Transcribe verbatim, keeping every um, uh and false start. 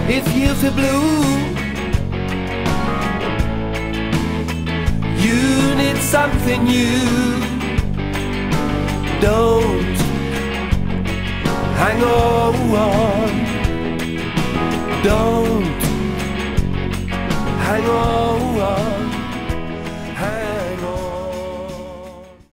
if you feel blue. You need something new. Don't hang on. Don't hang on.